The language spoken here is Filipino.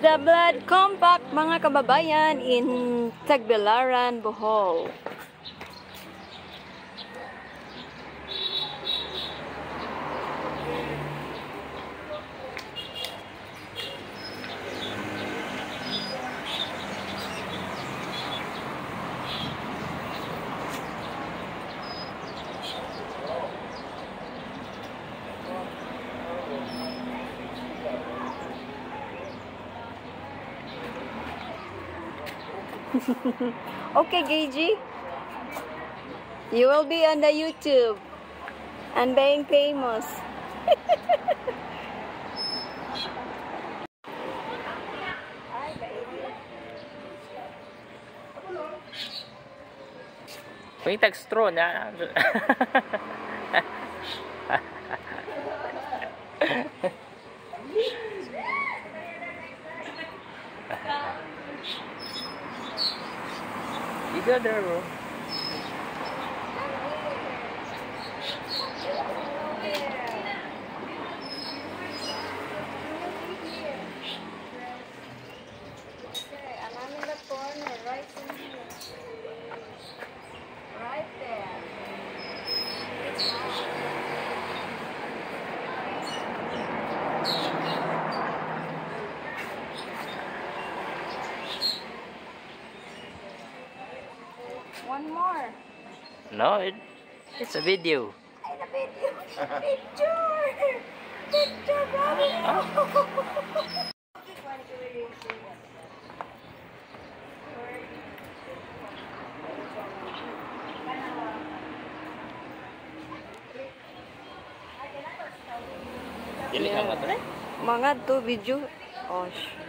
The Blood Compact, mga kababayan, in Tagbilaran, Bohol. Okay, Gigi. You will be on the YouTube and being famous. May tag-straw na. You go there, bro. One more. No, it's a video. It's a video. Picture! Picture, brother! Dili ka ba ito? Mga to video. Oh,